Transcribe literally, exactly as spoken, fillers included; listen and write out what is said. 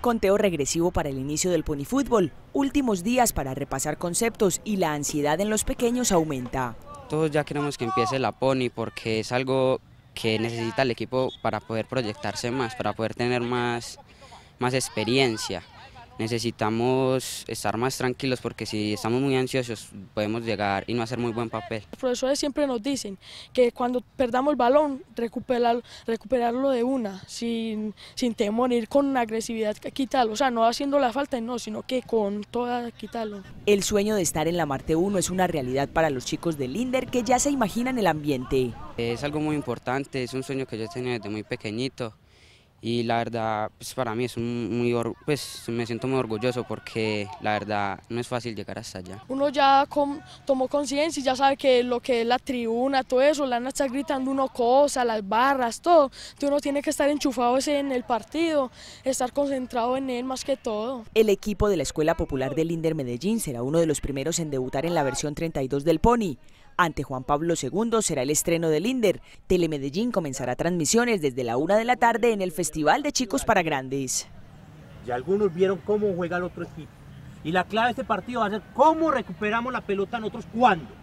Conteo regresivo para el inicio del ponifútbol, últimos días para repasar conceptos y la ansiedad en los pequeños aumenta. Todos ya queremos que empiece la pony porque es algo que necesita el equipo para poder proyectarse más, para poder tener más, más experiencia. Necesitamos estar más tranquilos porque si estamos muy ansiosos podemos llegar y no hacer muy buen papel. Los profesores siempre nos dicen que cuando perdamos el balón, recuperar, recuperarlo de una, sin, sin temor, ir con agresividad, quitarlo, o sea, no haciendo la falta, no, sino que con toda quitarlo. El sueño de estar en la Marte uno es una realidad para los chicos del Linder que ya se imaginan el ambiente. Es algo muy importante, es un sueño que yo tenía desde muy pequeñito. Y la verdad, pues para mí es un muy, pues me siento muy orgulloso porque la verdad no es fácil llegar hasta allá. Uno ya com, tomó conciencia y ya sabe que lo que es la tribuna, todo eso, le van a estar gritando uno cosas, las barras, todo. Entonces uno tiene que estar enchufado en el partido, estar concentrado en él más que todo. El equipo de la Escuela Popular del Linder Medellín será uno de los primeros en debutar en la versión treinta y dos del Pony. Ante Juan Pablo segundo será el estreno del Linder. Telemedellín comenzará transmisiones desde la una de la tarde en el Festival de Chicos para Grandes. Ya algunos vieron cómo juega el otro equipo. Y la clave de este partido va a ser cómo recuperamos la pelota nosotros, cuándo.